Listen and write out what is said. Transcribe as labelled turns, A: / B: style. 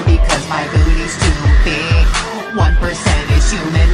A: because my booty's too big. 1% is human